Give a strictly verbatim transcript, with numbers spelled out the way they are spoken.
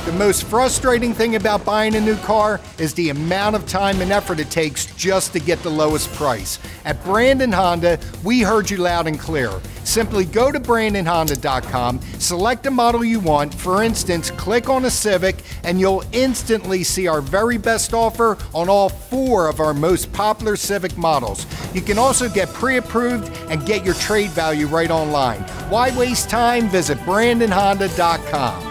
The most frustrating thing about buying a new car is the amount of time and effort it takes just to get the lowest price. At Brandon Honda, we heard you loud and clear. Simply go to Brandon Honda dot com, select the model you want. For instance, click on a Civic, and you'll instantly see our very best offer on all four of our most popular Civic models. You can also get pre-approved and get your trade value right online. Why waste time? Visit Brandon Honda dot com.